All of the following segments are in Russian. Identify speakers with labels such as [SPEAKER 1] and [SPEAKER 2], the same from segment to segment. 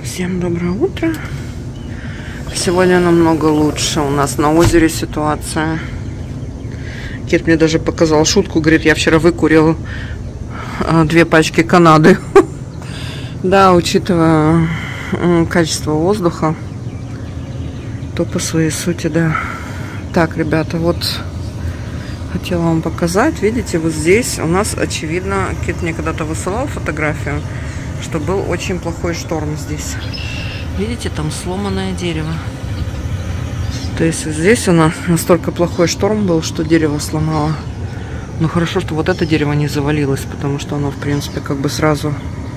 [SPEAKER 1] Всем доброе утро. Сегодня намного лучше. У нас на озере ситуация. Кит мне даже показал шутку. Говорит, я вчера выкурил 2 пачки Канады. Да, учитывая качество воздуха, то по своей сути, да. Так, ребята, вот хотела вам показать. Видите, вот здесь у нас, очевидно, Кит мне когда-то высылал фотографию, что был очень плохой шторм здесь. Видите, там сломанное дерево. То есть здесь у нас настолько плохой шторм был, что дерево сломало. Но хорошо, что вот это дерево не завалилось, потому что оно, в принципе, как бы сразу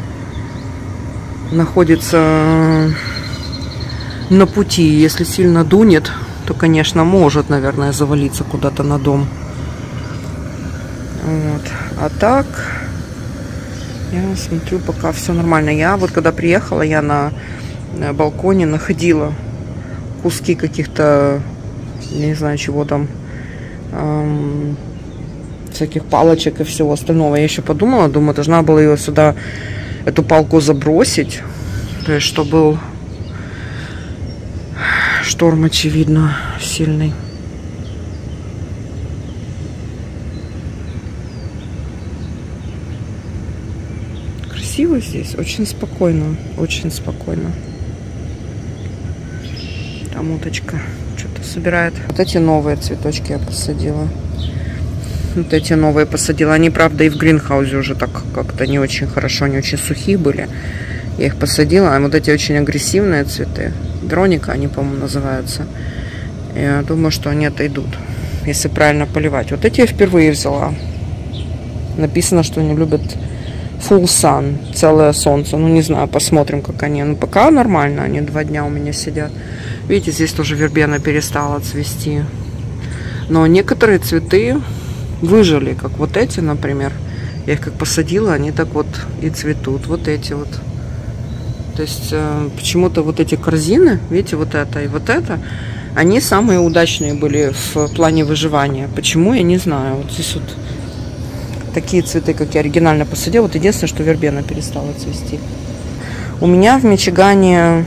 [SPEAKER 1] находится на пути. Если сильно дунет, то, конечно, может, наверное, завалиться куда-то на дом. Вот. А так, я смотрю, пока все нормально. Я вот когда приехала, я на балконе находила куски каких-то, не знаю чего там, всяких палочек и всего остального. Я еще подумала, думаю, должна была ее сюда, эту палку забросить. То есть, что был шторм, очевидно, сильный. Красиво здесь, очень спокойно, очень спокойно. Там уточка что-то собирает. Вот эти новые цветочки я посадила. Вот эти новые посадила. Они, правда, и в гринхаузе уже так как-то не очень хорошо, не очень сухие были. Я их посадила. А вот эти очень агрессивные цветы, Дроника они, по-моему, называются. Я думаю, что они отойдут, если правильно поливать. Вот эти я впервые взяла. Написано, что они любят full sun, целое солнце. Ну, не знаю, посмотрим, как они. Ну, пока нормально, они 2 дня у меня сидят. Видите, здесь тоже вербена перестала цвести. Но некоторые цветы выжили, как вот эти, например. Я их как посадила, они так вот и цветут. Вот эти вот. То есть, почему-то вот эти корзины, видите, вот это и вот это, они самые удачные были в плане выживания. Почему, я не знаю. Вот здесь вот такие цветы, как я оригинально посадила. Вот единственное, что вербена перестала цвести. У меня в Мичигане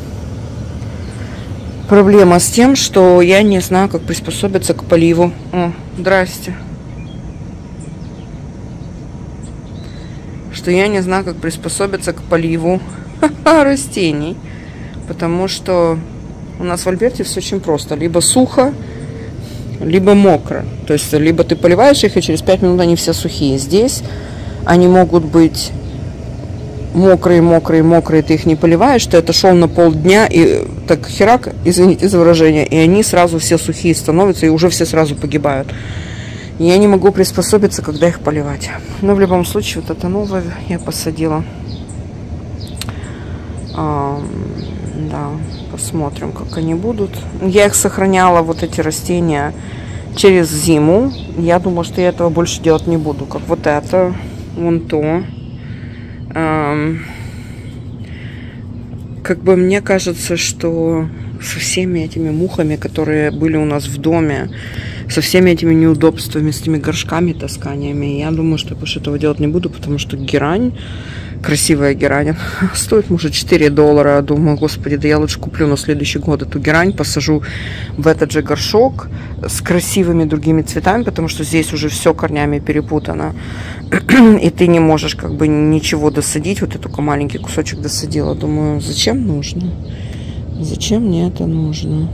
[SPEAKER 1] проблема с тем, что я не знаю, как приспособиться к поливу. О, здрасте. Что я не знаю, как приспособиться к поливу растений. Потому что у нас в Альберте все очень просто. Либо сухо, либо мокро. То есть, либо ты поливаешь их, и через 5 минут они все сухие. Здесь они могут быть мокрые, ты их не поливаешь, ты отошел на полдня, и так херак, извините за выражение, и они сразу все сухие становятся, и уже все сразу погибают. И я не могу приспособиться, когда их поливать. Но в любом случае, вот это новое я посадила. Да, посмотрим, как они будут. Я их сохраняла, вот эти растения, через зиму. Я думаю, что я этого больше делать не буду. Как вот это, вон то. Как бы мне кажется, что со всеми этими мухами, которые были у нас в доме, со всеми этими неудобствами, с этими горшками, тасканиями, я думаю, что я больше этого делать не буду, потому что герань, красивая герань, стоит, может, $4. Думаю, господи, да я лучше куплю на следующий год эту герань, посажу в этот же горшок с красивыми другими цветами, потому что здесь уже все корнями перепутано, и ты не можешь как бы ничего досадить. Вот я только маленький кусочек досадила. Думаю, зачем нужно? Зачем мне это нужно?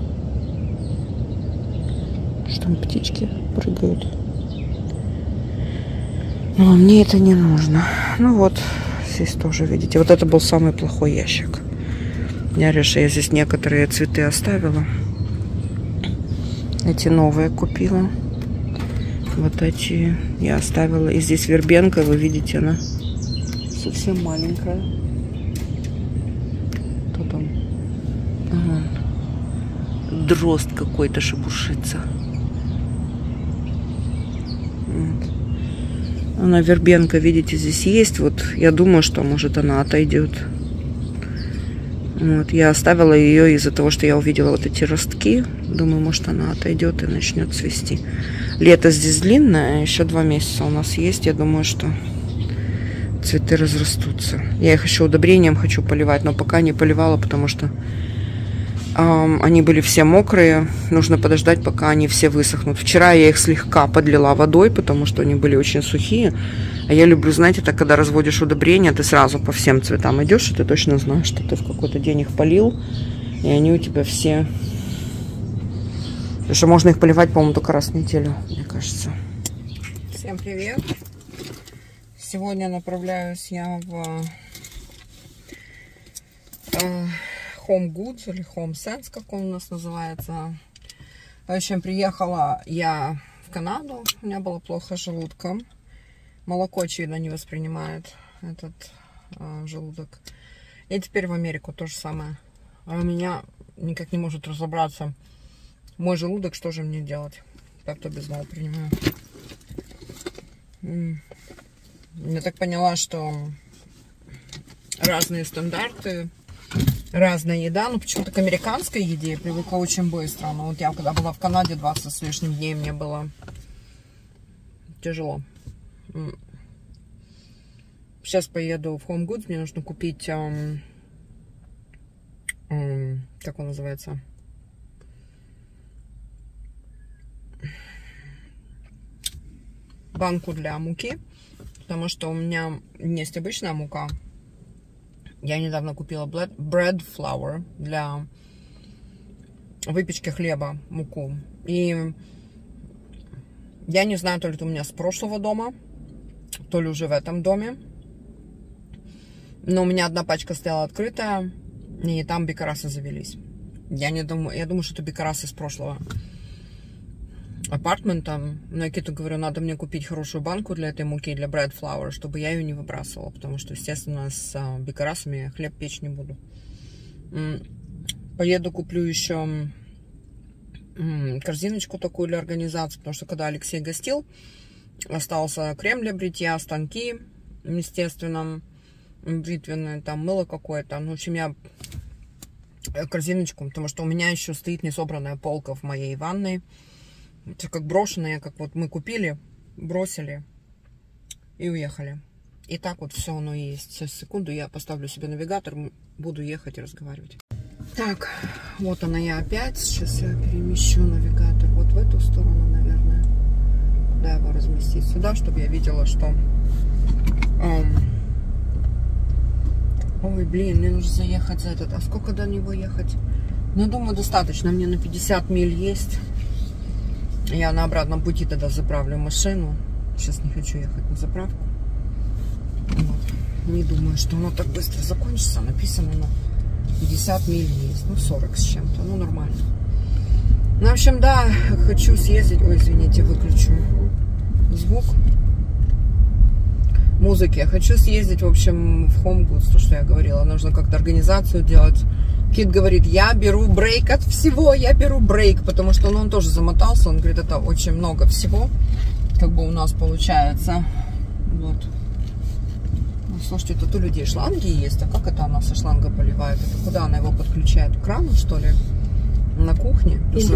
[SPEAKER 1] Что там птички прыгают? Но мне это не нужно. Ну вот, здесь тоже, видите, вот это был самый плохой ящик. Я решила, я здесь некоторые цветы оставила. Эти новые купила. Вот эти я оставила. И здесь вербенка, вы видите, она совсем маленькая. Кто там? Ага. Дрозд какой-то шебуршится. Вот. Она вербенка, видите, здесь есть. Вот я думаю, что может она отойдет. Вот, я оставила ее из-за того, что я увидела вот эти ростки. Думаю, может она отойдет и начнет цвести. Лето здесь длинное, еще 2 месяца у нас есть. Я думаю, что цветы разрастутся. Я их еще удобрением хочу поливать, но пока не поливала, потому что они были все мокрые. Нужно подождать, пока они все высохнут. Вчера я их слегка подлила водой, потому что они были очень сухие. А я люблю, знаете, так, когда разводишь удобрения, ты сразу по всем цветам идешь, и ты точно знаешь, что ты в какой-то день их полил, и они у тебя все... Потому что можно их поливать, по-моему, только раз в неделю, мне кажется. Всем привет! Сегодня направляюсь я в Home Goods или Home Sense, как он у нас называется. В общем, приехала я в Канаду, у меня было плохо с желудком. Молоко, очевидно, не воспринимает этот желудок. И теперь в Америку то же самое. А у меня никак не может разобраться мой желудок, что же мне делать. Так-то без мол принимаю. Я так поняла, что разные стандарты, разная еда. Ну, почему-то к американской еде я привыкла очень быстро. Но вот я, когда была в Канаде 20 с лишним дней, мне было тяжело. Сейчас поеду в Home Goods. Мне нужно купить, как он называется? Банку для муки. Потому что у меня есть обычная мука. Я недавно купила bread flour для выпечки хлеба, муку. И я не знаю, то ли это у меня с прошлого дома, то ли уже в этом доме. Но у меня одна пачка стояла открытая, и там бикарасы завелись. Я думаю, что это бикарасы с прошлого апартмента. Но я Киту говорю, надо мне купить хорошую банку для этой муки, для bread flour, чтобы я ее не выбрасывала, потому что, естественно, с бикарасами хлеб печь не буду. Поеду, куплю еще корзиночку такую для организации, потому что когда Алексей гостил, остался крем для бритья, станки, естественно, бритвенное, там мыло какое-то. Ну, в общем, я корзиночку, потому что у меня еще стоит несобранная полка в моей ванной. Это как брошенная, как вот мы купили, бросили и уехали. И так вот все оно есть. Сейчас, секунду, я поставлю себе навигатор, буду ехать и разговаривать. Так, вот она я опять. Сейчас я перемещу навигатор вот в эту сторону, наверное. Да, его разместить сюда, чтобы я видела, что... Ой, блин, мне нужно заехать за этот. А сколько до него ехать? Ну, думаю, достаточно. Мне на 50 миль есть. Я на обратном пути тогда заправлю машину. Сейчас не хочу ехать на заправку. Вот. Не думаю, что оно так быстро закончится. Написано на 50 миль есть. Ну, 40 с чем-то. Ну, нормально. Ну, в общем, да, хочу съездить. Ой, извините, выключу звук музыки. Я хочу съездить, в общем, в Home Goods, то, что я говорила. Нужно как-то организацию делать. Кит говорит, я беру брейк от всего, я беру брейк, потому что он тоже замотался. Он говорит, это очень много всего, как бы у нас получается. Вот. Ну, слушайте, тут у людей шланги есть, а как это она со шланга поливает? Это куда она его подключает? К крану, что ли? На кухне?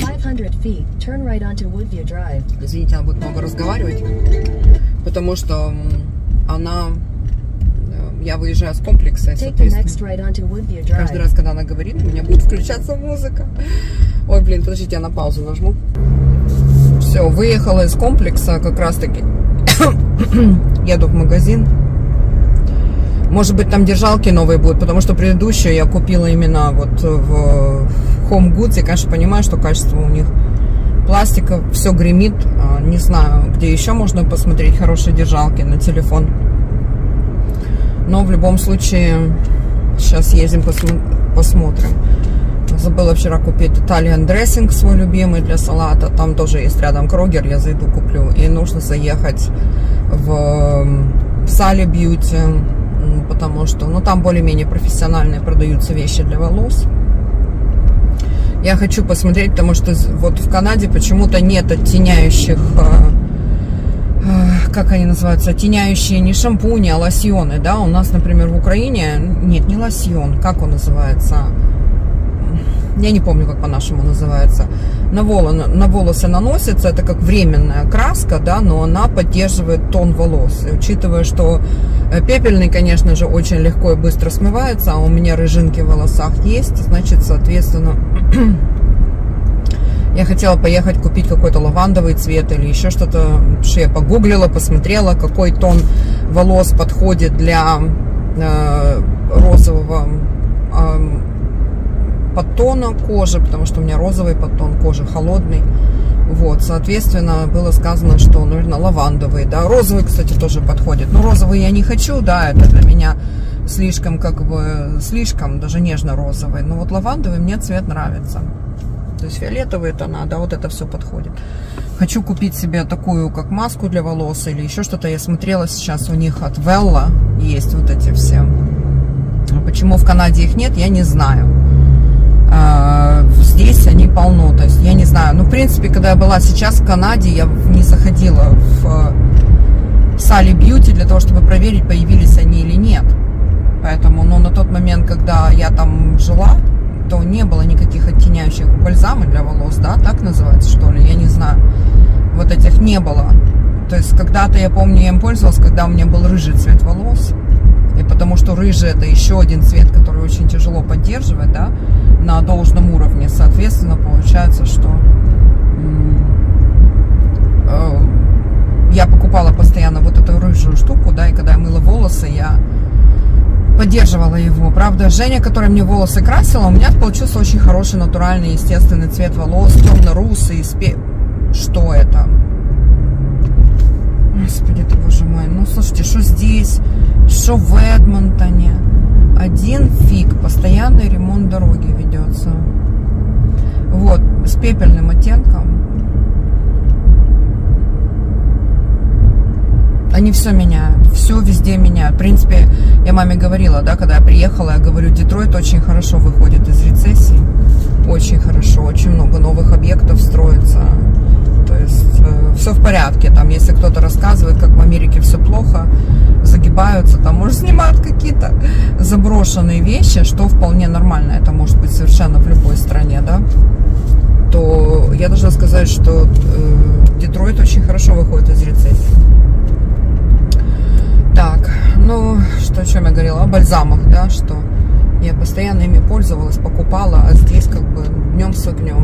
[SPEAKER 1] Извините, она будет много разговаривать, потому что она... Я выезжаю с комплекса, и, каждый раз, когда она говорит, у меня будет включаться музыка. Ой, блин, подождите, я на паузу нажму. Все, выехала из комплекса, как раз таки еду в магазин. Может быть, там держалки новые будут, потому что предыдущую я купила именно вот в Home Goods. Я, конечно, понимаю, что качество у них пластика, все гремит. Не знаю, где еще можно посмотреть хорошие держалки на телефон. Но в любом случае, сейчас ездим, посмотрим. Забыла вчера купить Italian dressing свой любимый для салата. Там тоже есть рядом Крогер, я зайду куплю. И нужно заехать в Sally Beauty, потому что, ну, там более-менее профессиональные продаются вещи для волос. Я хочу посмотреть, потому что вот в Канаде почему-то нет оттеняющих... Как они называются, оттеняющие не шампуни, а лосьоны, да, у нас, например, в Украине, нет, не лосьон, как он называется, я не помню, как по-нашему называется, на волосы наносится, это как временная краска, да, но она поддерживает тон волос. И учитывая, что пепельный, конечно же, очень легко и быстро смывается, а у меня рыжинки в волосах есть, значит, соответственно, я хотела поехать купить какой-то лавандовый цвет или еще что-то, что я погуглила, посмотрела, какой тон волос подходит для розового подтона кожи, потому что у меня розовый подтон кожи, холодный. Вот, соответственно, было сказано, что, наверное, лавандовый, да, розовый, кстати, тоже подходит. Но розовый я не хочу, да, это для меня слишком, слишком, даже нежно-розовый. Но вот лавандовый мне цвет нравится. То есть фиолетовые тона, да, вот это все подходит. Хочу купить себе такую, как маску для волос или еще что-то. Я смотрела сейчас, у них от Вэлла есть вот эти все. Почему в Канаде их нет, я не знаю. Здесь они полно, то есть я не знаю. Ну, в принципе, когда я была сейчас в Канаде, я не заходила в Sally Beauty для того, чтобы проверить, появились они или нет. Поэтому, ну, на тот момент, когда я там жила, то не было никаких оттеняющих бальзамов для волос, да, так называется, что ли, я не знаю. Вот этих не было. То есть когда-то, я помню, я им пользовалась, когда у меня был рыжий цвет волос. И потому что рыжий — это еще один цвет, который очень тяжело поддерживать, да, на должном уровне. Соответственно, получается, что я покупала постоянно вот эту рыжую штуку, да, и когда я мыла волосы, я поддерживала его. Правда, Женя, которая мне волосы красила, у меня получился очень хороший, натуральный, естественный цвет волос, темно-русый. Что это? Господи ты, боже мой. Ну, слушайте, что здесь, что в Эдмонтоне. Один фиг. Постоянный ремонт дороги ведется. Вот, с пепельным оттенком. Они все меняют, все везде меняют. В принципе, я маме говорила, да, когда я приехала, я говорю, Детройт очень хорошо выходит из рецессии. Очень хорошо, очень много новых объектов строится. То есть все в порядке. Там, если кто-то рассказывает, как в Америке все плохо, загибаются, там, может, снимают какие-то заброшенные вещи, что вполне нормально. Это может быть совершенно в любой стране, да. То я должна сказать, что Детройт очень хорошо выходит из рецессии. Так, ну, что, о чем я говорила? О бальзамах, да, что я постоянно ими пользовалась, покупала, а здесь как бы днем с огнем.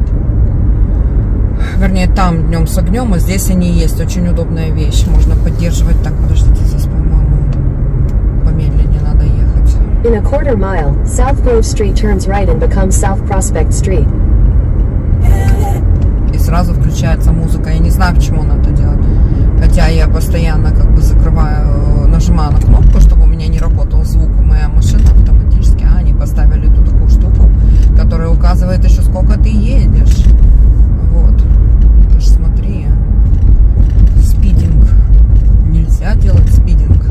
[SPEAKER 1] Вернее, там днем с огнем, а здесь они есть. Очень удобная вещь. Можно поддерживать. Так, подождите, здесь, по-моему, помедленнее надо ехать.
[SPEAKER 2] In a quarter mile, South Grove Street turns right and becomes South Prospect Street.
[SPEAKER 1] И сразу включается музыка. Я не знаю, почему он это делает. Хотя я постоянно как бы закрываю, нажимаю на кнопку, чтобы у меня не работал звук. Моя машина автоматически. А они поставили тут такую штуку, которая указывает еще, сколько ты едешь. Вот. Ты ж смотри. Спидинг. Нельзя делать спидинг.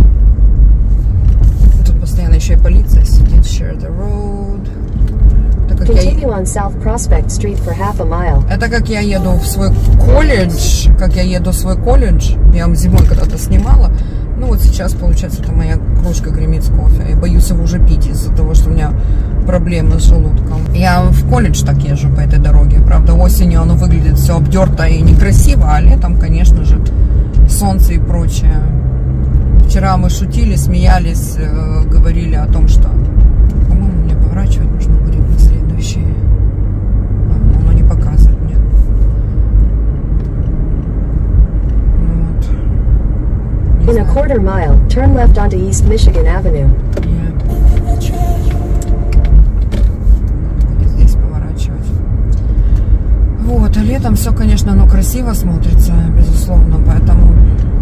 [SPEAKER 1] Тут постоянно еще и полиция сидит. Share the road.
[SPEAKER 2] Continue on South Prospect Street for half a mile.
[SPEAKER 1] Это как я еду в свой колледж. Как я еду в свой колледж. Я вам зимой когда-то снимала. Ну вот сейчас, получается, это моя кружка гремит с кофе. Я боюсь его уже пить из-за того, что у меня проблемы с желудком. Я в колледж так езжу по этой дороге. Правда, осенью оно выглядит все обдерто и некрасиво, а летом, конечно же, солнце и прочее. Вчера мы шутили, смеялись, говорили о том, что, по-моему, мне поворачивать нужно будет на следующий. Оно не показывает мне.
[SPEAKER 2] In a quarter mile, turn left onto East Michigan Avenue.
[SPEAKER 1] Здесь поворачивать. Вот, а летом все, конечно, оно красиво смотрится, безусловно, поэтому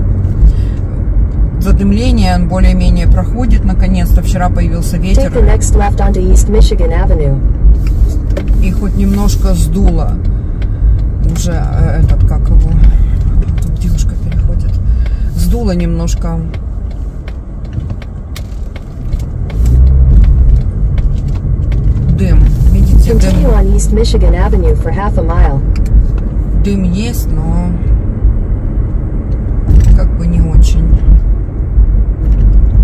[SPEAKER 1] задымление более-менее проходит. Наконец-то вчера появился ветер.
[SPEAKER 2] Take the next left onto East Michigan Avenue.
[SPEAKER 1] И хоть немножко сдуло уже этот, как его, тут девушка переходит, сдуло немножко дым. Видите,
[SPEAKER 2] Continue on East Michigan Avenue for half a mile.
[SPEAKER 1] Дым есть, но как бы не очень.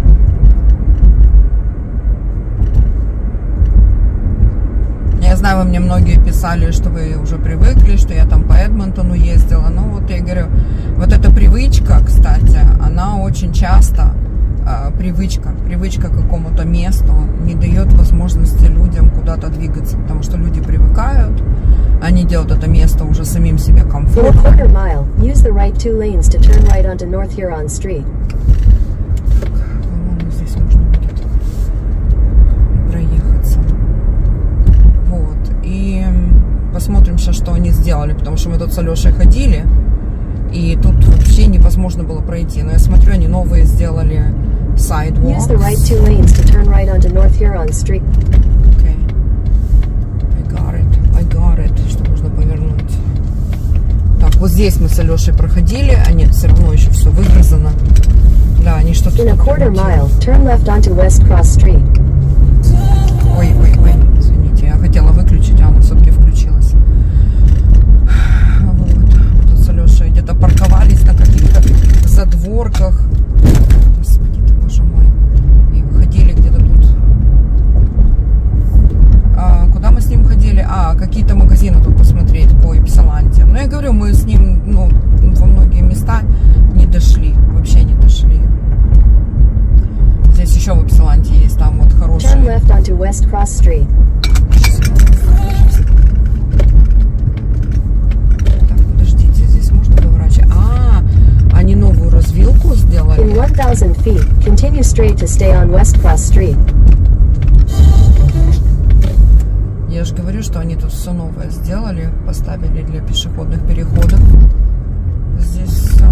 [SPEAKER 1] Я знаю, вы многие писали, что вы уже привыкли, что я там по Эдмонтону ездила. Ну вот я говорю, вот эта привычка, кстати, она очень часто, привычка к какому-то месту не дает возможности людям куда-то двигаться, потому что люди привыкают, они делают это место уже самим себе комфортно.
[SPEAKER 2] По-моему,
[SPEAKER 1] здесь нужно будет проехаться. Вот. И посмотрим сейчас, что они сделали, потому что мы тут с Алешей ходили, и тут вообще невозможно было пройти. Но я смотрю, они новые сделали sidewalks. Okay. I got it. Что нужно повернуть. Так, вот здесь мы с Алешей проходили, а нет, все равно еще все выгрызано. Да, они что-то... Ой, извините, я хотела выключить, а она все-таки включилась. Вот. Тут с Алешей где-то парковались на каких-то задворках. Господи ты, боже мой. И выходили где-то тут. Куда мы с ним ходили? Какие-то магазины тут посмотреть по Ypsilanti. Но я говорю, мы с ним, во многие места не дошли. Вообще не дошли. Здесь еще в Ypsilanti есть, там вот хорошие. Так, подождите, здесь можно поворачивать? Они новую развилку сделали.
[SPEAKER 2] In 1000 feet, continue straight to stay on West Cross Street.
[SPEAKER 1] Я же говорю, что они тут все новое сделали, поставили для пешеходных переходов. Здесь все.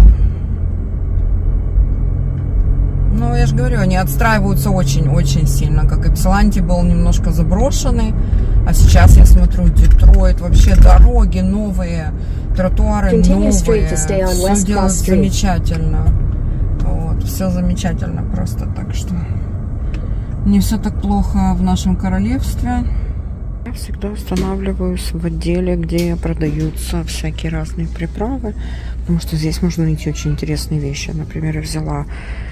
[SPEAKER 1] Ну, я же говорю, они отстраиваются очень-очень сильно. Как Ypsilanti был немножко заброшенный, а сейчас я смотрю, Детройт, вообще дороги новые, тротуары новые. Все делают замечательно. Вот, все замечательно просто, так что не все так плохо в нашем королевстве. Я всегда останавливаюсь в отделе, где продаются всякие разные приправы, потому что здесь можно найти очень интересные вещи. Например, я взяла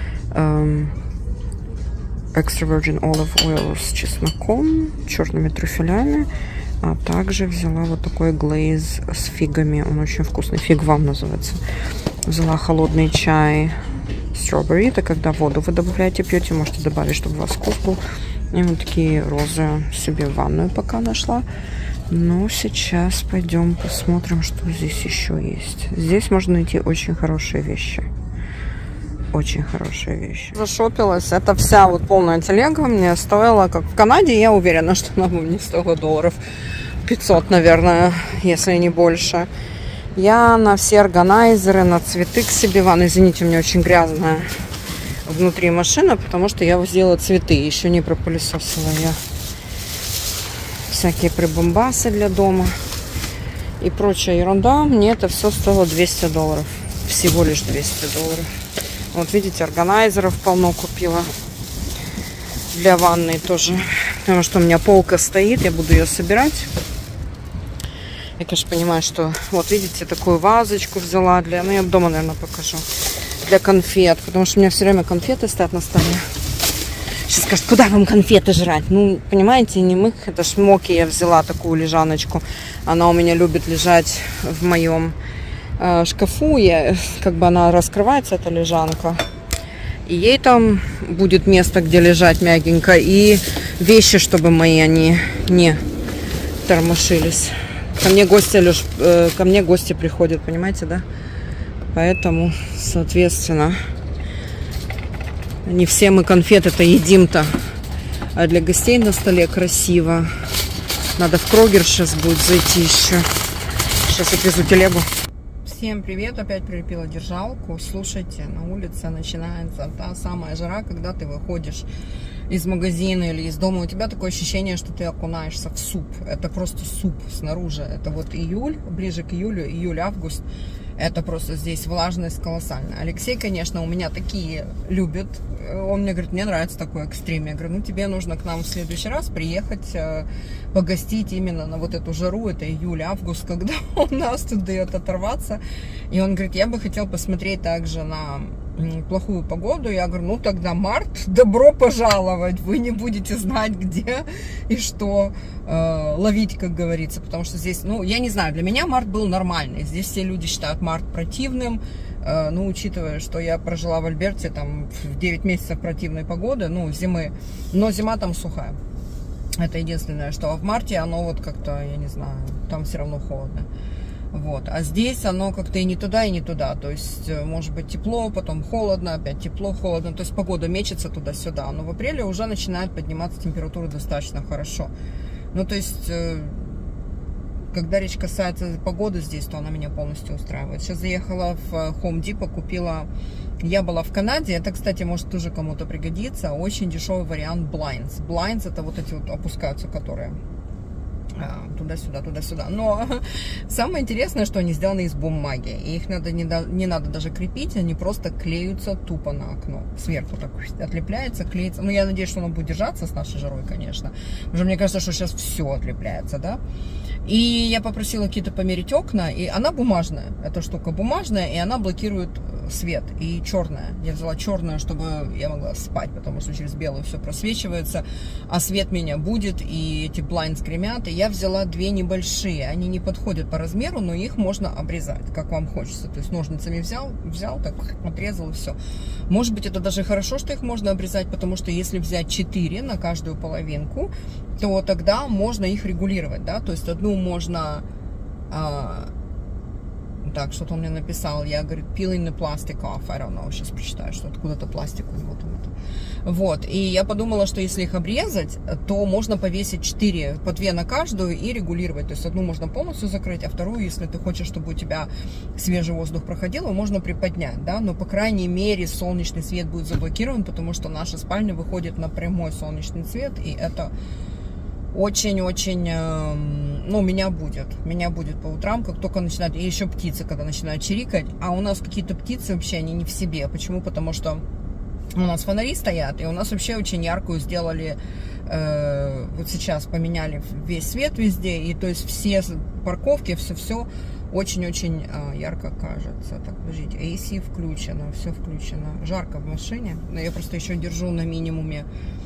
[SPEAKER 1] extra virgin olive oil с чесноком, черными трюфелями, а также взяла вот такой глейз с фигами. Он очень вкусный, фиг вам называется. Взяла холодный чай strawberry, это когда воду вы добавляете, пьете, можете добавить, чтобы у вас вкус был. И вот такие розы себе в ванную пока нашла. Но сейчас пойдем посмотрим, что здесь еще есть. Здесь можно найти очень хорошие вещи. Очень хорошие вещи. Зашопилась. Это вся вот полная телега мне стоила, как в Канаде, я уверена, что она мне стоила долларов 500, наверное, если не больше. Я на все органайзеры, на цветы к себе в ванну. Извините, у меня очень грязная внутри машина, потому что я возила цветы. Еще не пропылесосила я всякие прибамбасы для дома и прочая ерунда. Мне это все стоило 200 долларов. Всего лишь 200 долларов. Вот видите, органайзеров полно купила. Для ванной тоже. Потому что у меня полка стоит, я буду ее собирать. Я, конечно, понимаю, что... Вот видите, такую вазочку взяла для... Ну, я дома, наверное, покажу. Для конфет. Потому что у меня все время конфеты стоят на столе. Сейчас скажут, куда вам конфеты жрать? Ну, понимаете, не мых. Это ж Моки я взяла такую лежаночку. Она у меня любит лежать в моем шкафу. Как бы она раскрывается, эта лежанка. И ей там будет место, где лежать мягенько. И вещи, чтобы мои, они не тормошились. Ко мне гости приходят, понимаете, да? Поэтому, соответственно, не все мы конфеты-то едим-то. А для гостей на столе красиво. Надо в Крогер сейчас будет зайти еще. Сейчас отвезу телегу. Всем привет, опять прилепила держалку. Слушайте, на улице начинается та самая жара, когда ты выходишь из магазина или из дома, у тебя такое ощущение, что ты окунаешься в суп. Это просто суп снаружи. Это вот июль, ближе к июлю, июль-август. Это просто здесь влажность колоссальная. Алексей, конечно, у меня такие любит. Он мне говорит, мне нравится такой экстрим. Я говорю, ну тебе нужно к нам в следующий раз приехать, погостить именно на вот эту жару. Это июль-август, когда у нас тут дает оторваться. И он говорит, я бы хотел посмотреть также на плохую погоду. Я говорю, ну тогда март, добро пожаловать, вы не будете знать, где и что ловить, как говорится, потому что здесь, ну, я не знаю, для меня март был нормальный, здесь все люди считают март противным, ну, учитывая, что я прожила в Альберте, там, в 9 месяцев противной погоды, ну, зимы, но зима там сухая, это единственное, что в марте оно вот как-то, я не знаю, там все равно холодно. Вот. А здесь оно как-то и не туда, и не туда. То есть, может быть, тепло, потом холодно, опять тепло, холодно. То есть, погода мечется туда-сюда. Но в апреле уже начинает подниматься температура достаточно хорошо. Ну, то есть, когда речь касается погоды здесь, то она меня полностью устраивает. Сейчас заехала в Home Depot, купила... Я была в Канаде. Это, кстати, может тоже кому-то пригодится. Очень дешевый вариант Blinds. Blinds — это вот эти вот опускаются, которые... туда-сюда, туда-сюда. Но самое интересное, что они сделаны из бумаги. И их не надо даже крепить, они просто клеются тупо на окно. Сверху так отлепляется, клеится. Ну, я надеюсь, что оно будет держаться с нашей жарой, конечно. Уже мне кажется, что сейчас все отлепляется, да. И я попросила Кита померить окна, и она бумажная. Эта штука бумажная, и она блокирует свет. И черная. Я взяла черную, чтобы я могла спать, потому что через белую все просвечивается, а свет меня будет, и эти blinds гремят. И я взяла две небольшие. Они не подходят по размеру, но их можно обрезать, как вам хочется. То есть ножницами взял, так отрезал, и все. Может быть, это даже хорошо, что их можно обрезать, потому что если взять 4 на каждую половинку, то тогда можно их регулировать, да, то есть одну можно, так, что-то он мне написал, я, говорю, peeling the plastic off, I don't know, сейчас прочитаю, что откуда-то пластик, вот, и я подумала, что если их обрезать, то можно повесить 4, по 2 на каждую и регулировать, то есть одну можно полностью закрыть, а вторую, если ты хочешь, чтобы у тебя свежий воздух проходил, можно приподнять, да, но, по крайней мере, солнечный свет будет заблокирован, потому что наша спальня выходит на прямой солнечный свет, и это... очень-очень, ну, меня будет по утрам, как только начинают, и еще птицы, когда начинают чирикать, а у нас какие-то птицы вообще, они не в себе. Почему? Потому что у нас фонари стоят, и у нас вообще очень яркую сделали, вот сейчас поменяли весь свет везде, и то есть все парковки, все очень-очень ярко кажется. Так, подождите, AC включено, все включено, жарко в машине, но я просто еще держу на минимуме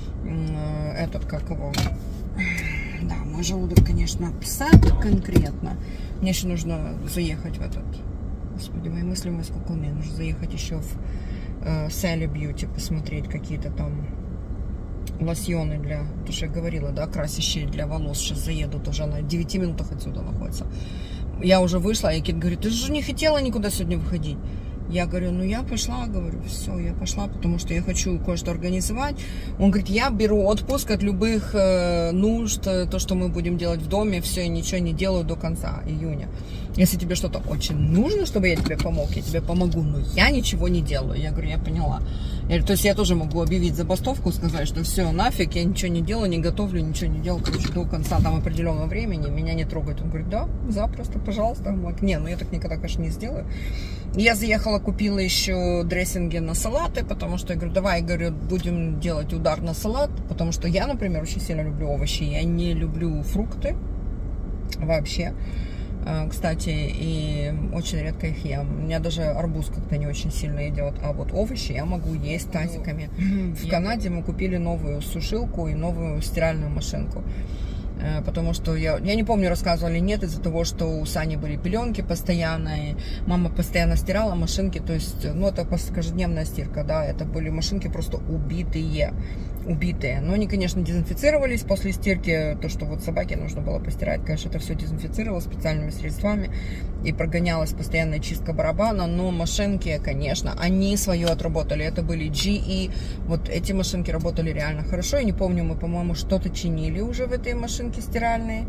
[SPEAKER 1] этот, как его... Да, мой желудок, конечно, псат конкретно. Мне еще нужно заехать в этот... Господи, мои мысли, сколько мне нужно заехать еще в Sally Beauty, посмотреть какие-то там лосьоны для... Потому что я говорила, да, красящие для волос. Сейчас заеду, тоже она в 9 минутах отсюда находится. Я уже вышла, и Кит говорит, ты же не хотела никуда сегодня выходить. Я говорю, ну я пошла, говорю, все, я пошла, потому что я хочу кое-что организовать. Он говорит, я беру отпуск от любых нужд, то, что мы будем делать в доме, все, я ничего не делаю до конца июня. Если тебе что-то очень нужно, чтобы я тебе помог, я тебе помогу, но я ничего не делаю. Я говорю, я поняла. Я говорю, то есть я тоже могу объявить забастовку, сказать, что все, нафиг, я ничего не делаю, не готовлю, ничего не делаю, короче, до конца там определенного времени, меня не трогают. Он говорит, да, запросто, пожалуйста. Я говорю, не, ну я так никогда, конечно, не сделаю. Я заехала, купила еще дрессинги на салаты, потому что я говорю, давай, говорю, будем делать удар на салат, потому что я, например, очень сильно люблю овощи, я не люблю фрукты вообще. Кстати, и очень редко их ем. У меня даже арбуз как-то не очень сильно идет. А вот овощи я могу есть тазиками. В Канаде мы купили новую сушилку и новую стиральную машинку. Потому что я не помню, рассказывала или нет, из-за того, что у Сани были пеленки постоянно, и мама постоянно стирала машинки, то есть, ну, это каждодневная стирка, да, это были машинки просто убитые. Но они, конечно, дезинфицировались после стирки, то, что вот собаке нужно было постирать, конечно, это все дезинфицировалось специальными средствами, и прогонялась постоянная чистка барабана, но машинки, конечно, они свое отработали, это были GE, вот эти машинки работали реально хорошо, я не помню, мы, по-моему, что-то чинили уже в этой машинке стиральной,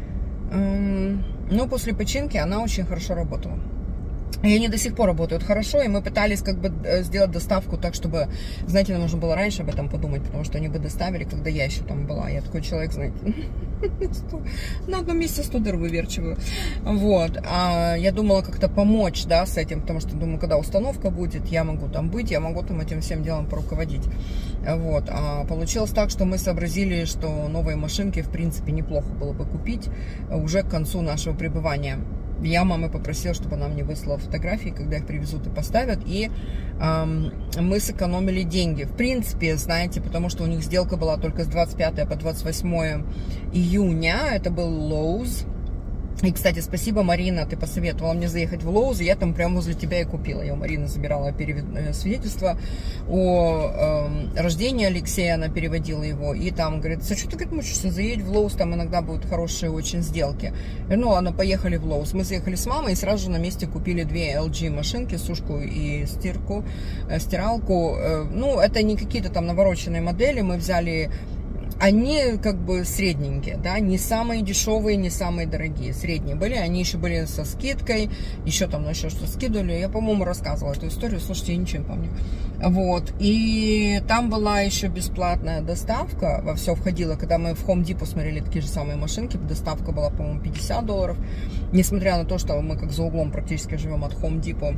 [SPEAKER 1] но после починки она очень хорошо работала. И они до сих пор работают хорошо, и мы пытались как бы сделать доставку так, чтобы, знаете, нам нужно было раньше об этом подумать, потому что они бы доставили, когда я еще там была. Я такой человек, знаете, на одном месте 100 дыр выверчиваю. Вот. А я думала как-то помочь, да, с этим, потому что думаю, когда установка будет, я могу там быть, я могу там этим всем делом поруководить. Вот. А получилось так, что мы сообразили, что новые машинки, в принципе, неплохо было бы купить уже к концу нашего пребывания Я мамы попросила, чтобы она мне выслала фотографии, когда их привезут и поставят. И мы сэкономили деньги. В принципе, знаете, потому что у них сделка была только с 25 по 28 июня. Это был Lowe's. И, кстати, спасибо, Марина, ты посоветовала мне заехать в Lowe's, я там прямо возле тебя и купила. Я у Марины забирала свидетельство о рождении Алексея, она переводила его, и там говорит, что ты, говорит, мучишься, заедь в Lowe's, там иногда будут хорошие очень сделки. Ну, ладно, поехали в Lowe's. Мы заехали с мамой и сразу же на месте купили 2 LG машинки, сушку и стиралку. Ну, это не какие-то там навороченные модели, мы взяли... Они как бы средненькие, да, не самые дешевые, не самые дорогие, средние были, они еще были со скидкой, еще там на еще что скидывали, я, по-моему, рассказывала эту историю, слушайте, я ничего не помню, вот, и там была еще бесплатная доставка, во все входило, когда мы в Home Depot смотрели такие же самые машинки, доставка была, по-моему, $50, несмотря на то, что мы как за углом практически живем от Home Depot,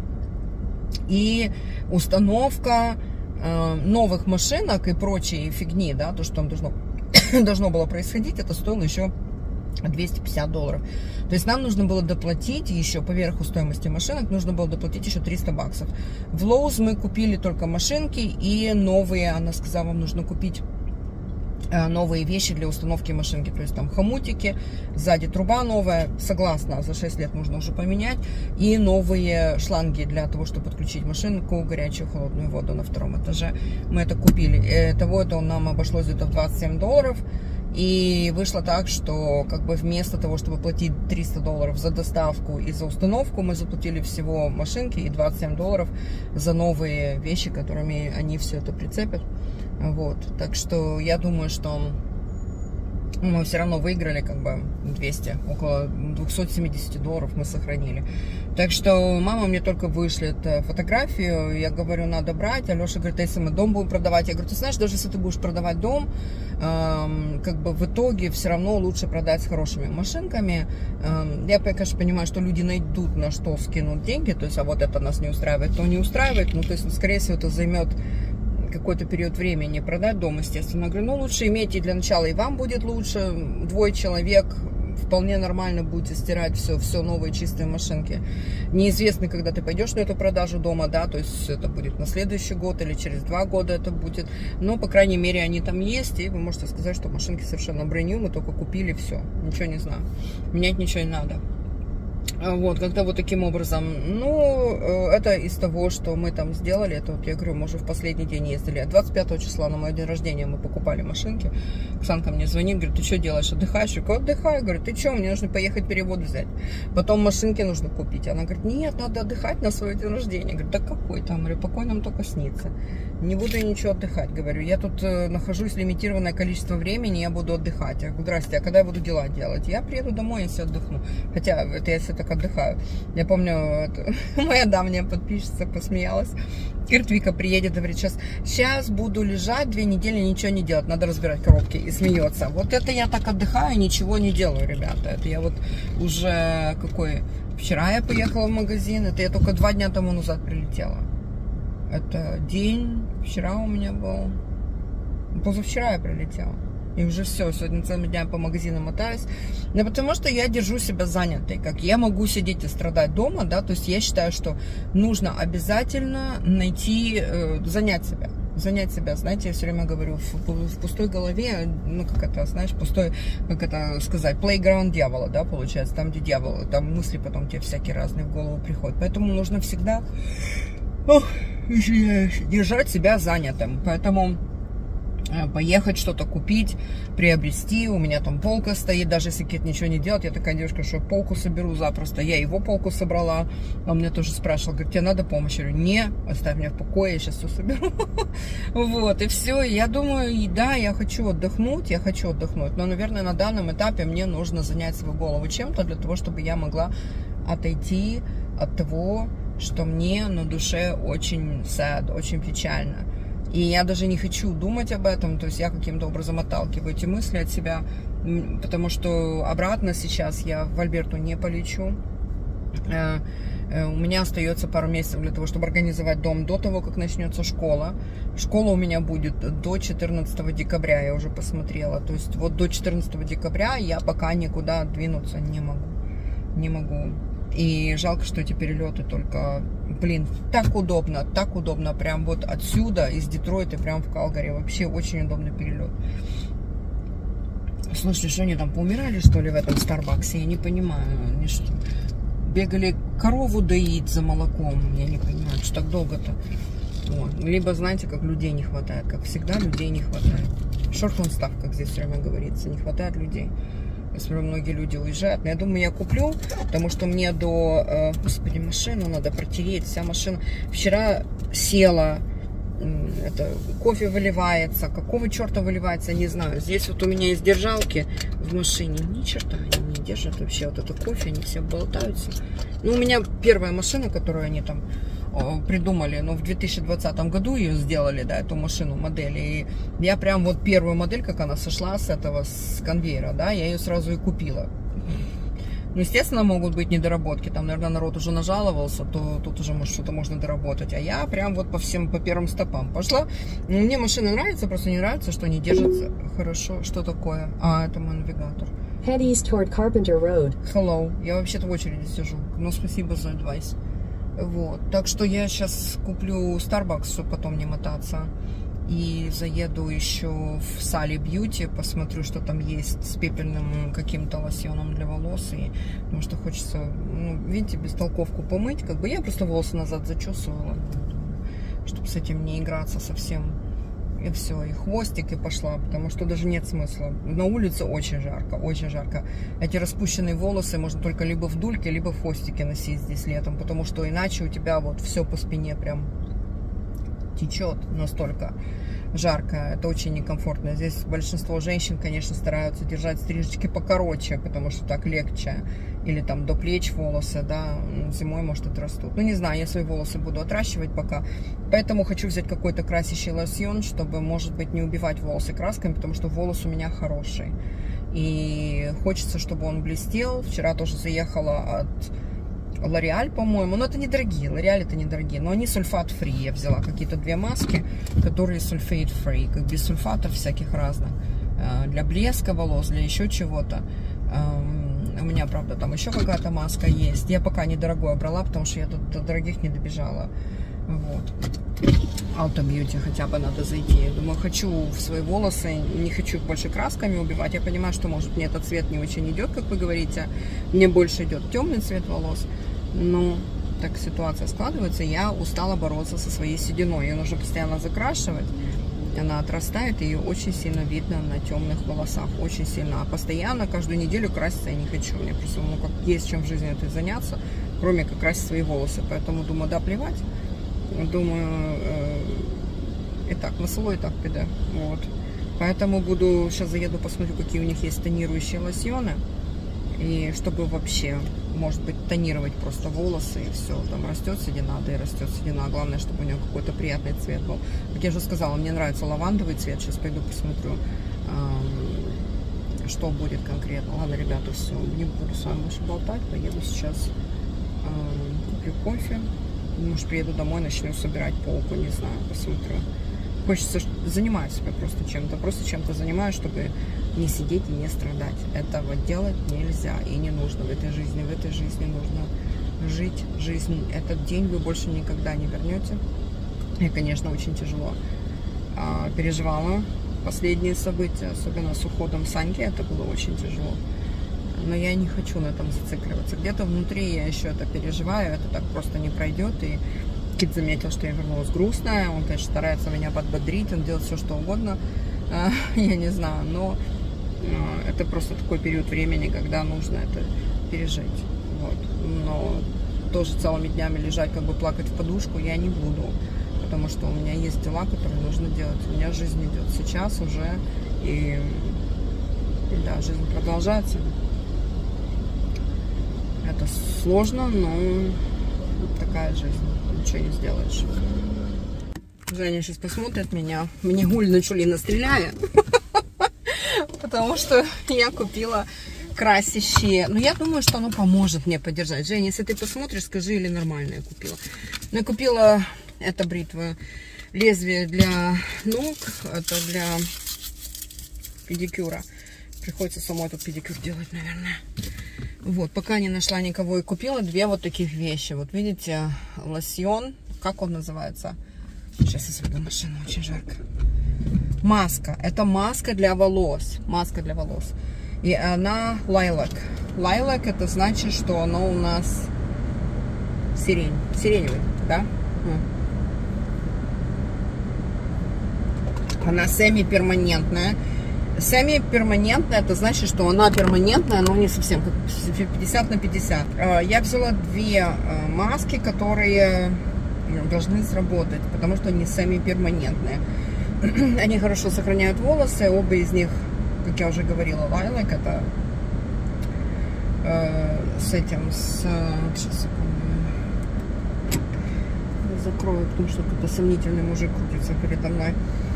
[SPEAKER 1] и установка новых машинок и прочей фигни, да, то, что там должно было происходить, это стоило еще $250. То есть нам нужно было доплатить еще поверху стоимости машинок, нужно было доплатить еще $300. В Lowe's мы купили только машинки и новые, она сказала, вам нужно купить новые вещи для установки машинки, то есть там хомутики, сзади труба новая, согласна, за 6 лет нужно уже поменять, и новые шланги для того, чтобы подключить машинку, горячую, холодную воду на 2-м этаже. Мы это купили. Того это нам обошлось где-то в $27, и вышло так, что как бы вместо того, чтобы платить $300 за доставку и за установку, мы заплатили всего машинки и $27 за новые вещи, которыми они все это прицепят. Вот, так что я думаю, что мы все равно выиграли как бы 200, около $270 мы сохранили. Так что мама мне только вышлет фотографию, я говорю, надо брать. Алеша говорит, а если мы дом будем продавать? Я говорю, ты знаешь, даже если ты будешь продавать дом, как бы в итоге все равно лучше продать с хорошими машинками. Я, конечно, понимаю, что люди найдут на что скинуть деньги, то есть, а вот это нас не устраивает, то не устраивает, ну, то есть, скорее всего, это займет какой-то период времени продать дом, естественно. Говорю, ну, лучше имейте для начала, и вам будет лучше, 2 человек, вполне нормально будете стирать все новые чистые машинки. Неизвестно, когда ты пойдешь на эту продажу дома, да, то есть это будет на следующий год или через 2 года это будет, но, по крайней мере, они там есть, и вы можете сказать, что машинки совершенно бренью, мы только купили, все, ничего не знаю, менять ничего не надо. Вот, когда вот таким образом, ну, это из того, что мы там сделали, это вот, я говорю, мы уже в последний день ездили, 25 числа на мой день рождения мы покупали машинки, Оксанка мне звонит, говорит, ты что делаешь, отдыхаешь? Я говорю, отдыхаю, говорю, ты что, мне нужно поехать перевод взять, потом машинки нужно купить, она говорит, нет, надо отдыхать на свой день рождения, я говорю, да какой там, говорю, покой нам только снится, не буду я ничего отдыхать, говорю, я тут нахожусь лимитированное количество времени, я буду отдыхать, я говорю, здрасте, а когда я буду дела делать? Я приеду домой, если отдохну, хотя это я если так отдыхаю. Я помню, моя давняя подписчица посмеялась. Говорит, Вика приедет, говорит, сейчас буду лежать 2 недели, ничего не делать, надо разбирать коробки. И смеется. Вот это я так отдыхаю, ничего не делаю, ребята. Это я вот уже вчера я поехала в магазин, это я только 2 дня тому назад прилетела. Это день, вчера у меня был, позавчера я прилетела. И уже все, сегодня целыми днями по магазинам мотаюсь. Но потому что я держу себя занятой. Как я могу сидеть и страдать дома, да, то есть я считаю, что нужно обязательно найти, занять себя. Занять себя, знаете, я все время говорю, в пустой голове, ну, как это, знаешь, пустой, как это сказать, playground дьявола, да, получается, там, где дьявол, там мысли потом тебе всякие разные в голову приходят. Поэтому нужно всегда держать себя занятым. Поэтому поехать, что-то купить, приобрести. У меня там полка стоит, даже если Кит ничего не делает. Я такая девушка, что полку соберу запросто. Я его полку собрала. Он меня тоже спрашивал, говорит, тебе надо помощь? Я говорю, не, оставь меня в покое, я сейчас все соберу. Вот, и все. Я думаю, да, я хочу отдохнуть, но, наверное, на данном этапе мне нужно занять свою голову чем-то для того, чтобы я могла отойти от того, что мне на душе очень sad, очень печально. И я даже не хочу думать об этом, то есть я каким-то образом отталкиваю эти мысли от себя, потому что обратно сейчас я в Альберту не полечу. У меня остается пару месяцев для того, чтобы организовать дом до того, как начнется школа. Школа у меня будет до 14 декабря, я уже посмотрела. То есть вот до 14 декабря я пока никуда двинуться не могу. И жалко, что эти перелеты только, блин, так удобно, прям вот отсюда, из Детройта, прям в Калгари, вообще очень удобный перелет. Слушай, что они там поумирали, что ли, в этом Старбаксе? Я не понимаю, они что, бегали корову доить за молоком? Я не понимаю, что так долго-то. Либо, знаете, как людей не хватает, как всегда, людей не хватает. Short on staff, как здесь все время говорится, не хватает людей. Я смотрю, многие люди уезжают. Но я думаю, я куплю, потому что мне до... Господи, машину надо протереть. Вся машина... Вчера села, это, кофе выливается. Какого черта выливается, не знаю. Здесь вот у меня есть держалки в машине. Ни черта они не держат вообще. Вот это кофе, они все болтаются. Ну, у меня первая машина, которую они там придумали, но в 2020 году ее сделали, да, эту машину, модель, и я прям вот первую модель, как она сошла с этого, с конвейера, да, я ее сразу и купила. Ну, естественно, могут быть недоработки, там, наверное, народ уже нажаловался, то тут уже, может, что-то можно доработать, а я прям вот по первым стопам пошла. Мне машина нравится, просто не нравится, что не держится хорошо. Что такое? А, это мой навигатор.
[SPEAKER 2] Head east toward Carpenter Road.
[SPEAKER 1] Hello, я вообще-то в очереди сижу, но спасибо за адвайс. Вот, так что я сейчас куплю Starbucks, чтобы потом не мотаться. И заеду еще в Sally Beauty, посмотрю, что там есть с пепельным каким-то лосьоном для волос. И, потому что хочется, ну, видите, бестолковку помыть. Как бы я просто волосы назад зачесывала, чтобы с этим не играться совсем. И все, и хвостик, и пошла, потому что даже нет смысла. На улице очень жарко, очень жарко. Эти распущенные волосы можно только либо в дульке, либо в хвостике носить здесь летом, потому что иначе у тебя вот все по спине прям течет, настолько жарко. Это очень некомфортно. Здесь большинство женщин, конечно, стараются держать стрижечки покороче, потому что так легче. Или там до плеч волосы, да, зимой, может, отрастут. Ну, не знаю, я свои волосы буду отращивать пока. Поэтому хочу взять какой-то красящий лосьон, чтобы, может быть, не убивать волосы красками, потому что волос у меня хороший. И хочется, чтобы он блестел. Вчера тоже заехала от L'Oreal, по-моему. Но это недорогие. L'Oreal это недорогие. Но они сульфат-фри. Я взяла какие-то две маски, которые сульфейт-фри. Как без сульфатов всяких разных. Для блеска волос, для еще чего-то. У меня, правда, там еще какая-то маска есть. Я пока недорогую брала, потому что я до дорогих не добежала. Вот. Ulta Beauty хотя бы надо зайти. Думаю, хочу в свои волосы, не хочу их больше красками убивать. Я понимаю, что, может, мне этот цвет не очень идет, как вы говорите. Мне больше идет темный цвет волос. Но так ситуация складывается. Я устала бороться со своей сединой. Ее нужно постоянно закрашивать. Она отрастает, и ее очень сильно видно на темных волосах. Очень сильно. А постоянно, каждую неделю краситься я не хочу. Мне просто, ну, как есть чем в жизни это заняться, кроме как красить свои волосы. Поэтому думаю, да, плевать. Думаю, и так, насыло, и так піде. Вот. Поэтому буду, сейчас заеду, посмотрю, какие у них есть тонирующие лосьоны. И чтобы вообще, может быть, тонировать просто волосы, и все. Там растет седина, да и растет седина. Главное, чтобы у нее какой-то приятный цвет был. Как я уже сказала, мне нравится лавандовый цвет. Сейчас пойду посмотрю, что будет конкретно. Ладно, ребята, все, не буду с вами больше болтать. Поеду сейчас, куплю кофе. Может, приеду домой, начну собирать полку, не знаю, посмотрю. Хочется, занимать себя просто чем-то занимаюсь, чтобы не сидеть и не страдать. Этого делать нельзя и не нужно в этой жизни. В этой жизни нужно жить жизнь. Этот день вы больше никогда не вернете. Я, конечно, очень тяжело переживала последние события, особенно с уходом Саньки, это было очень тяжело. Но я не хочу на этом зацикливаться. Где-то внутри я еще это переживаю, это так просто не пройдет. И Кит заметил, что я вернулась грустная. Он, конечно, старается меня подбодрить, он делает все, что угодно. Я не знаю, но это просто такой период времени, когда нужно это пережить. Вот. Но тоже целыми днями лежать, как бы плакать в подушку я не буду. Потому что у меня есть дела, которые нужно делать. У меня жизнь идет сейчас уже. И да, жизнь продолжается. Это сложно, но такая жизнь. Ничего не сделаешь. Женя сейчас посмотрит меня. Мне гуль на чулина стреляет. Потому что я купила красящие. Но я думаю, что оно поможет мне поддержать. Женя, если ты посмотришь, скажи, или нормально я купила. Но я купила, это бритва, лезвие для ног. Это для педикюра. Приходится самой тут педикюр делать, наверное. Вот, пока не нашла никого и купила две вот таких вещи. Вот видите, лосьон, как он называется? Сейчас я сведу машину, очень жарко. Маска, это маска для волос. Маска для волос. И она лайлак. Лайлак это значит, что оно у нас сирень. Сиреневый, да? Она семи-перманентная. Семи-перманентная, это значит, что она перманентная, но не совсем, как 50 на 50. Я взяла две маски, которые должны сработать, потому что они семи-перманентные. Они хорошо сохраняют волосы, оба из них, как я уже говорила, лайлак, это с этим, сейчас закрою, потому что какой-то сомнительный мужик крутится передо мной.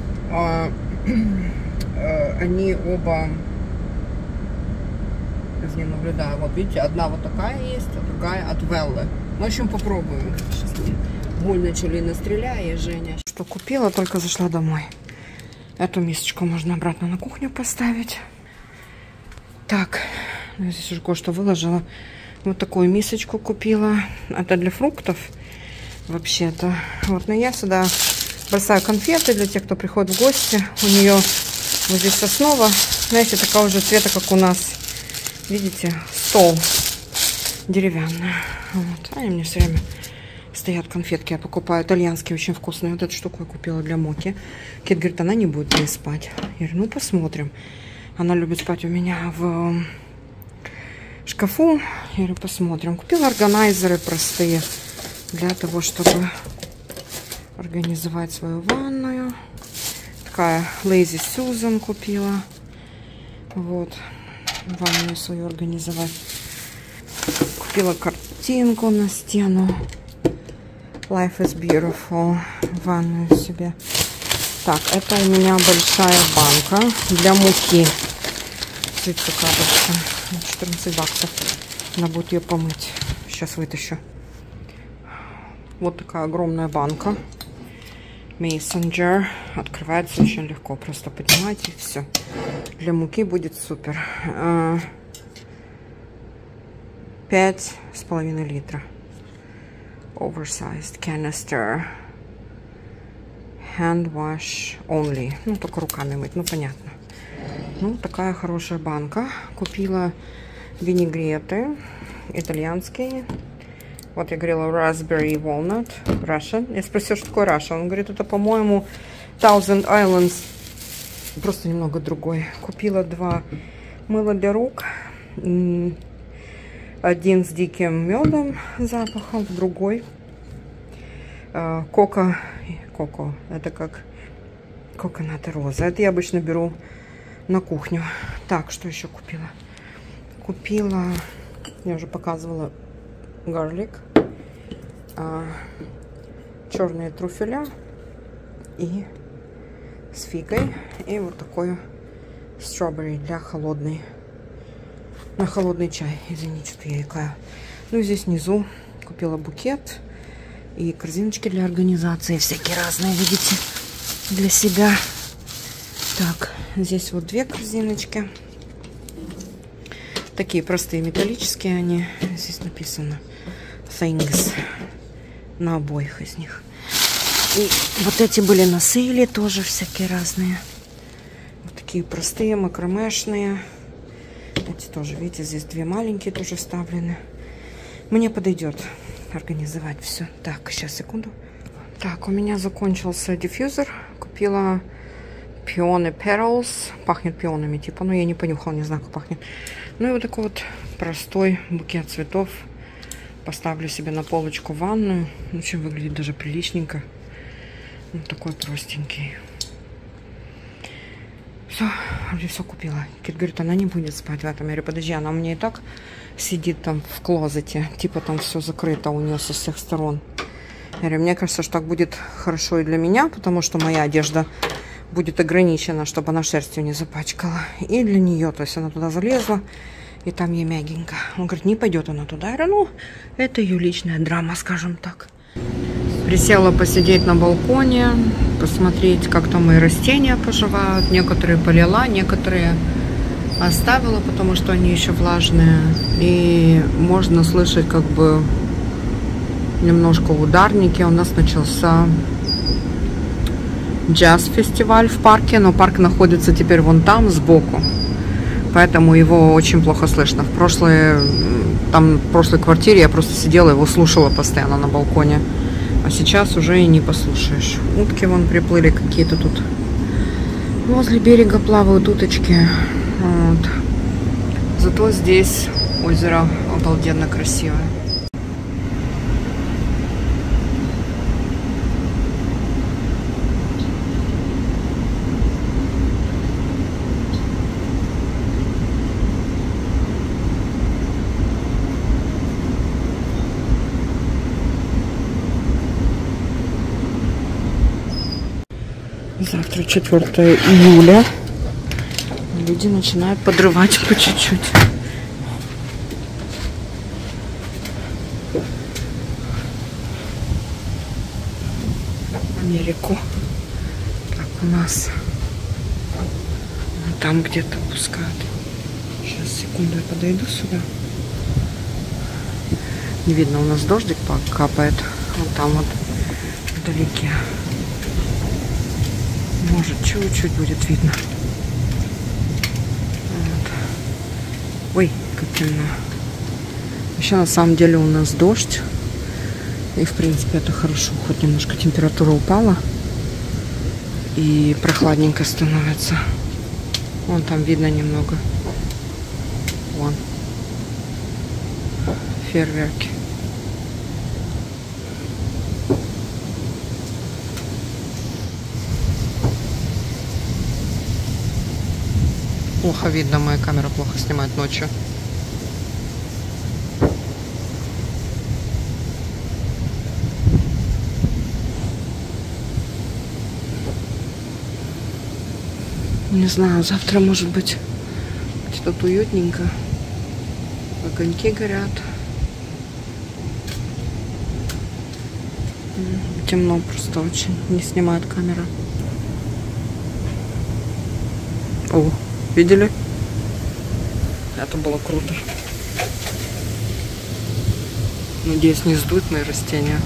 [SPEAKER 1] Они оба, я не наблюдаю, вот видите, одна вот такая есть, а другая от Веллы. В общем, попробую. Сейчас мне больно чулина стреляет, Женя. Что купила, только зашла домой. Эту мисочку можно обратно на кухню поставить. Так, я здесь уже кое-что выложила. Вот такую мисочку купила. Это для фруктов вообще-то. Вот, но я сюда бросаю конфеты для тех, кто приходит в гости. У нее вот здесь основа, знаете, такого же цвета, как у нас. Видите, стол деревянный. Вот. Они мне все время стоят конфетки. Я покупаю итальянские, очень вкусные. Вот эту штуку я купила для Моки. Кит говорит, она не будет не спать. Я говорю, ну посмотрим. Она любит спать у меня в шкафу. Я говорю, посмотрим. Купила органайзеры простые для того, чтобы организовать свою ванную. Такая Lazy Susan купила. Вот. Ванную свою организовать. Купила картинку на стену. Life is beautiful. Ванную себе. Так, это у меня большая банка для муки. Смотрите, какая большая. 14 баксов. Надо будет ее помыть. Сейчас вытащу. Вот такая огромная банка. Mason jar. Открывается очень легко. Просто поднимайте и все. Для муки будет супер. 5,5 литра. Oversized canister. Hand wash only. Ну, только руками мыть. Ну, понятно. Ну, такая хорошая банка. Купила винегреты итальянские. Вот я говорила raspberry walnut. Russian. Я спросила, что такое Russian. Он говорит, это, по-моему, Thousand Islands. Просто немного другой. Купила два мыла для рук. Один с диким медом запахом, другой коко. Это как коконат и роза. Это я обычно беру на кухню. Так, что еще купила? Купила, я уже показывала, гарлик, черные трюфеля и с фигой, и вот такой strawberry для холодной, на холодный чай. Извините, что я икаю. Ну и здесь внизу купила букет и корзиночки для организации всякие разные, видите, для себя. Так, здесь вот две корзиночки. Такие простые, металлические они. Здесь написано things на обоих из них. И вот эти были на сейле, тоже всякие разные. Вот такие простые, макромешные. Эти тоже, видите, здесь две маленькие тоже вставлены. Мне подойдет организовать все. Так, сейчас, секунду. Так, у меня закончился диффьюзер. Купила пионы Petals. Пахнет пионами типа, но я не понюхала, не знаю, как пахнет. Ну и вот такой вот простой букет цветов. Поставлю себе на полочку в ванную. В общем, выглядит даже приличненько. Вот такой простенький. Все купила. Кит говорит, она не будет спать в этом. Я говорю, подожди, она у меня и так сидит там в клозете. Типа там все закрыто у нее со всех сторон. Я говорю, мне кажется, что так будет хорошо и для меня, потому что моя одежда будет ограничена, чтобы она шерстью не запачкала. И для нее, то есть она туда залезла, и там ей мягенько. Он говорит, не пойдет она туда. Я говорю, ну, это ее личная драма, скажем так. Присела посидеть на балконе, посмотреть, как там мои растения поживают. Некоторые полила, некоторые оставила, потому что они еще влажные. И можно слышать как бы немножко ударники. У нас начался джаз-фестиваль в парке, но парк находится теперь вон там, сбоку. Поэтому его очень плохо слышно. В прошлой квартире я просто сидела, его слушала постоянно на балконе. А сейчас уже и не послушаешь. Утки вон приплыли какие-то тут. Возле берега плавают уточки. Вот. Зато здесь озеро обалденно красивое. Завтра 4 июля. Люди начинают подрывать по чуть-чуть. Америку. Так, у нас там где-то пускают. Сейчас, секунду, я подойду сюда. Не видно, у нас дождик капает. Вот там вот вдалеке. Может, чуть-чуть будет видно. Вот. Ой, как темно. Вообще, на самом деле, у нас дождь. И, в принципе, это хорошо. Хоть немножко температура упала. И прохладненько становится. Вон там видно немного. Вон. Фейерверки. Плохо видно, моя камера плохо снимает ночью. Не знаю, завтра может быть тут уютненько. Огоньки горят. Темно просто очень. Не снимает камера. О, видели? Это было круто. Надеюсь, не сдует мои растения.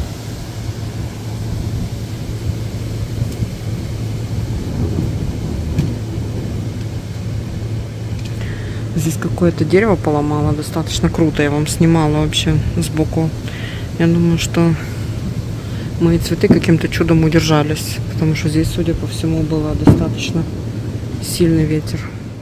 [SPEAKER 1] Здесь какое-то дерево поломало. Достаточно круто. Я вам снимала вообще сбоку. Я думаю, что мои цветы каким-то чудом удержались. Потому что здесь, судя по всему, был достаточно сильный ветер.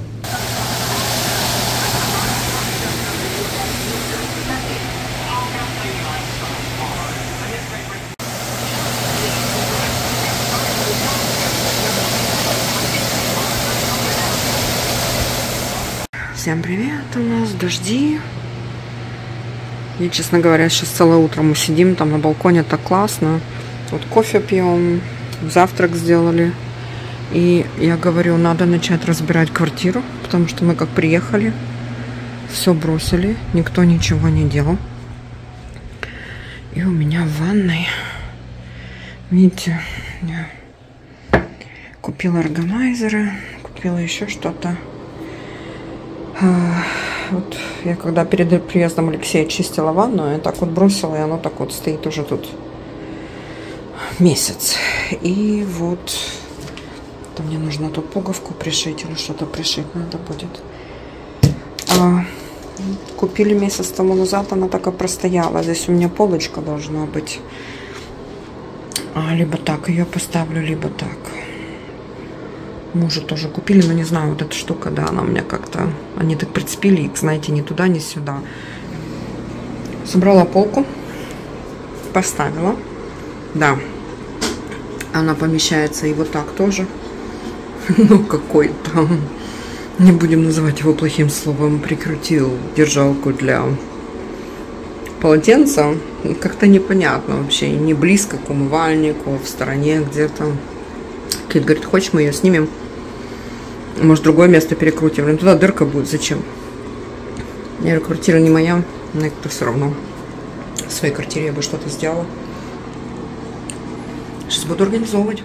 [SPEAKER 1] Всем привет, у нас дожди. И, честно говоря, сейчас целое утро мы сидим там на балконе, так классно. Вот кофе пьем, завтрак сделали. И я говорю, надо начать разбирать квартиру, потому что мы как приехали, все бросили, никто ничего не делал. И у меня в ванной, видите, я купила органайзеры, купила еще что-то. Вот я когда перед приездом Алексея чистила ванну, я так вот бросила, и оно так вот стоит уже тут месяц. И вот то мне нужно тут пуговку пришить или что-то пришить надо будет. Купили месяц тому назад, она так и простояла. Здесь у меня полочка должна быть. Либо так ее поставлю, либо так. Мужу тоже купили, но не знаю, вот эта штука, да, она у меня как-то... Они так прицепили, знаете, ни туда, ни сюда. Собрала полку, поставила. Да, она помещается и вот так тоже. Ну, какой-то... Не будем называть его плохим словом. Прикрутил держалку для полотенца. Как-то непонятно вообще. Не близко к умывальнику, в стороне где-то. Кит говорит, хочешь, мы ее снимем? Может, другое место перекрутим? Блин, туда дырка будет. Зачем? Я говорю, квартира не моя. Но это все равно. В своей квартире я бы что-то сделала. Сейчас буду организовывать.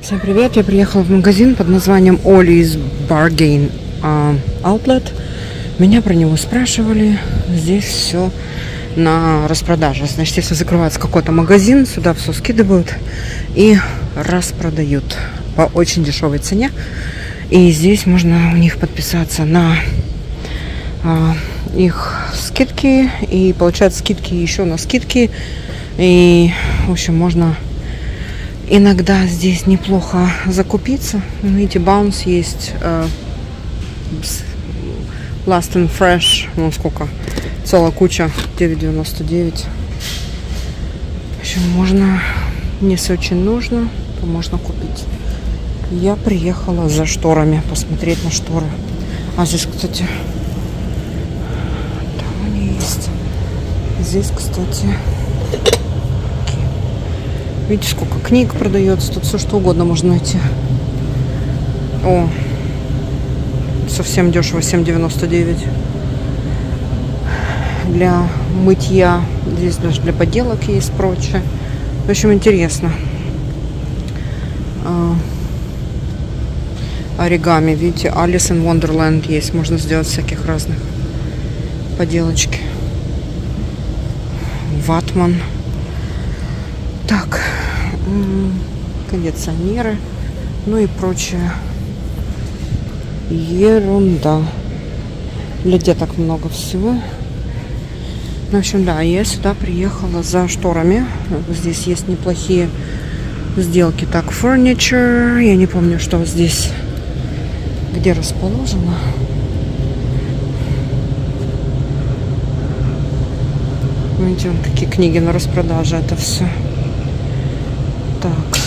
[SPEAKER 1] Всем привет! Я приехала в магазин под названием Ollie's Bargain Outlet. Меня про него спрашивали. Здесь все на распродаже. Значит, если закрывается какой-то магазин, сюда все скидывают и распродают по очень дешевой цене. И здесь можно у них подписаться на их скидки. И получать скидки еще на скидки. И, в общем, можно иногда здесь неплохо закупиться. Видите, Bounce есть, Last and Fresh, ну сколько, целая куча, 9,99. В общем, можно, если очень нужно, то можно купить. Я приехала за шторами, посмотреть на шторы. А здесь, кстати, там они есть. Здесь, кстати, видите, сколько книг продается. Тут все что угодно можно найти. О, совсем дешево, 7,99. Для мытья. Здесь даже для поделок есть прочее. В общем, интересно. Оригами, видите, Alice in Wonderland есть. Можно сделать всяких разных поделочки. Ватман. Так, кондиционеры, ну и прочее ерунда. Для деток много всего. В общем, да, я сюда приехала за шторами. Здесь есть неплохие сделки. Так, furniture. Я не помню, что здесь, где расположено. Видите, какие книги на распродаже. Это все. Так,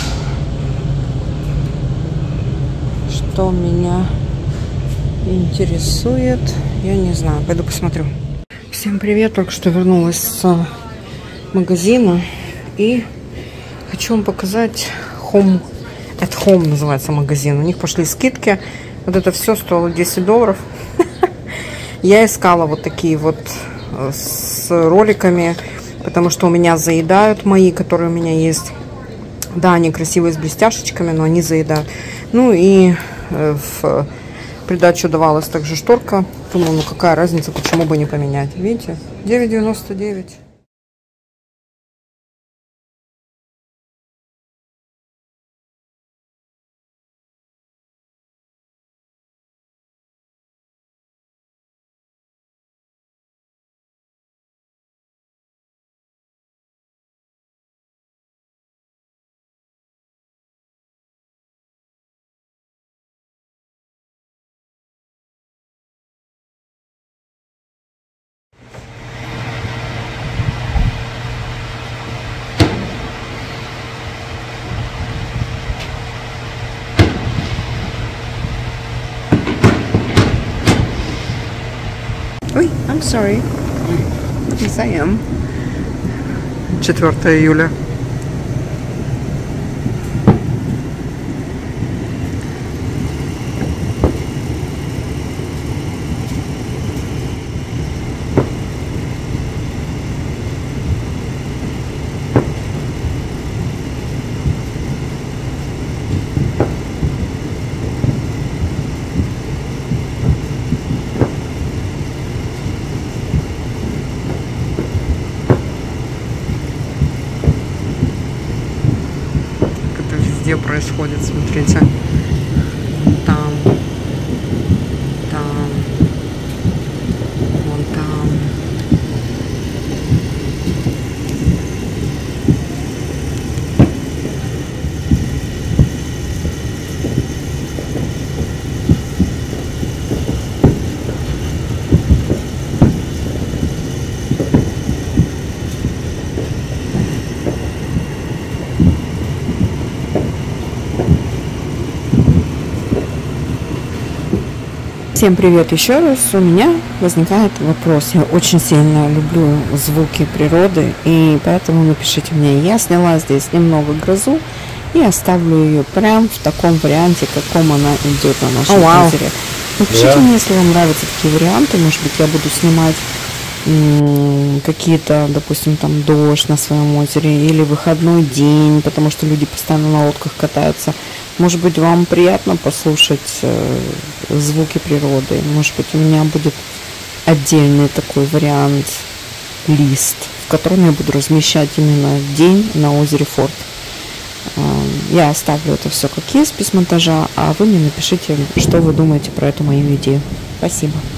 [SPEAKER 1] что меня интересует, я не знаю, пойду посмотрю. Всем привет, только что вернулась с магазина и хочу вам показать Home at Home называется магазин. У них пошли скидки, вот это все стоило $10. Я искала вот такие вот с роликами, потому что у меня заедают мои, которые у меня есть. Да, они красивые с блестяшечками, но они заедают. Ну и в придачу давалась также шторка. Думаю, ну какая разница, почему бы не поменять. Видите? 9,99. Ой, I'm sorry. Yes, I am. 4 июля. Где происходит, смотрите, там, вон там. Всем привет еще раз. У меня возникает вопрос. Я очень сильно люблю звуки природы, и поэтому напишите мне. Я сняла здесь немного грозу и оставлю ее прям в таком варианте, каком она идет на нашем озере. Напишите мне, если вам нравятся такие варианты. Может быть, я буду снимать какие-то, допустим, там дождь на своем озере или выходной день, потому что люди постоянно на лодках катаются. Может быть, вам приятно послушать звуки природы. Может быть, у меня будет отдельный такой вариант, лист, в котором я буду размещать именно день на озере Форт. Я оставлю это все как есть без монтажа, а вы мне напишите, что вы думаете про эту мою идею. Спасибо.